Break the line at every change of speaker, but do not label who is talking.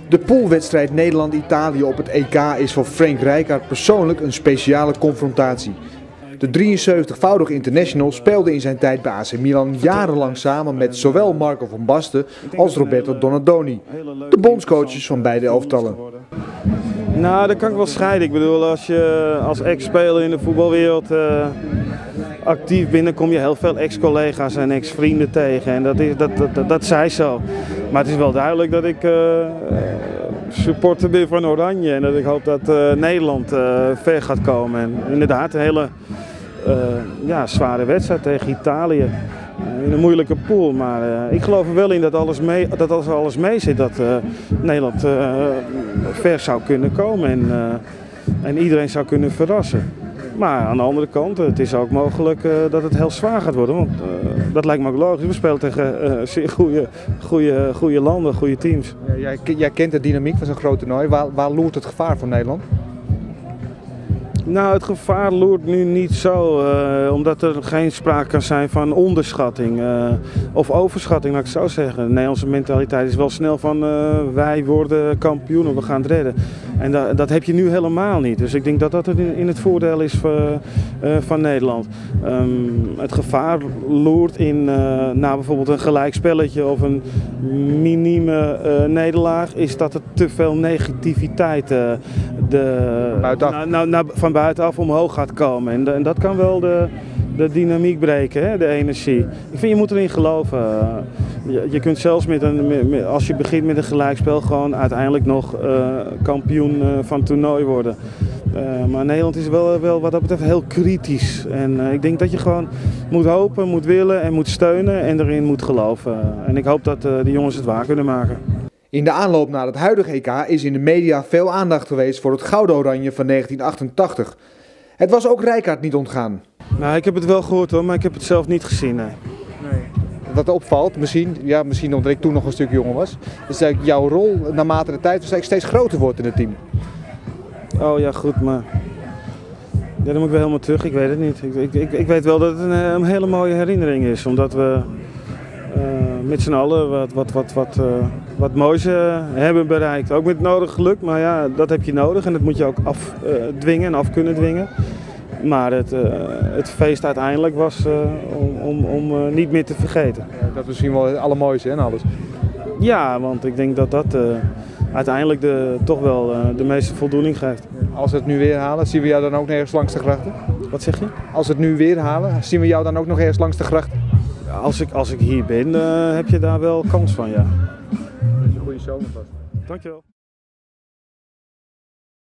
De poolwedstrijd Nederland-Italië op het EK is voor Frank Rijkaard persoonlijk een speciale confrontatie. De 73-voudig international speelde in zijn tijd bij AC Milan jarenlang samen met zowel Marco van Basten als Roberto Donadoni, de bondscoaches van beide elftallen.
Nou, dat kan ik wel scheiden. Ik bedoel, als je als ex-speler in de voetbalwereld actief bent, dan kom je heel veel ex-collega's en ex-vrienden tegen. En dat zij zo. Maar het is wel duidelijk dat ik supporter ben van Oranje en dat ik hoop dat Nederland ver gaat komen. En inderdaad, een hele zware wedstrijd tegen Italië. In een moeilijke pool, maar ik geloof er wel in dat als alles mee zit, dat Nederland ver zou kunnen komen en iedereen zou kunnen verrassen. Maar aan de andere kant, het is ook mogelijk dat het heel zwaar gaat worden, want dat lijkt me ook logisch. We spelen tegen zeer goede landen, goede teams.
Ja, jij kent de dynamiek van zo'n groot toernooi. Waar loert het gevaar voor Nederland?
Nou, het gevaar loert nu niet zo, omdat er geen sprake kan zijn van onderschatting of overschatting, laat ik het zo zeggen. De Nederlandse mentaliteit is wel snel van wij worden kampioen, we gaan het redden. En dat heb je nu helemaal niet. Dus ik denk dat dat in het voordeel is van Nederland. Het gevaar loert in bijvoorbeeld een gelijkspelletje of een minieme nederlaag, is dat er te veel negativiteit van buitenaf omhoog gaat komen. En dat kan wel de dynamiek breken, hè, de energie. Ik vind je moet erin geloven. Je kunt zelfs als je begint met een gelijkspel gewoon uiteindelijk nog kampioen van het toernooi worden. Maar Nederland is wel wat dat betreft heel kritisch. En ik denk dat je gewoon moet hopen, moet willen en moet steunen en erin moet geloven. En ik hoop dat de jongens het waar kunnen maken.
In de aanloop naar het huidige EK is in de media veel aandacht geweest voor het Gouden Oranje van 1988. Het was ook Rijkaard niet ontgaan.
Nou, ik heb het wel gehoord hoor, maar ik heb het zelf niet gezien. Nee.
Wat opvalt, misschien omdat ik toen nog een stuk jonger was, is dat jouw rol naarmate de tijd steeds groter wordt in het team.
Oh ja, goed, maar dan moet ik weer helemaal terug, ik weet het niet. Ik weet wel dat het een hele mooie herinnering is, omdat we met z'n allen wat moois hebben bereikt. Ook met nodig geluk, maar ja, dat heb je nodig en dat moet je ook afdwingen en af kunnen dwingen. Maar het feest uiteindelijk was om niet meer te vergeten.
Ja, dat is misschien wel het allermooiste en alles.
Ja, want ik denk dat dat uiteindelijk toch wel de meeste voldoening geeft.
Als we het nu weer halen, zien we jou dan ook nog ergens langs de grachten?
Wat zeg je?
Als we het nu weer halen, zien we jou dan ook nog ergens langs de grachten?
Als ik hier ben, heb je daar wel kans van, ja.
Dat is een goede zomer vast.
Dankjewel.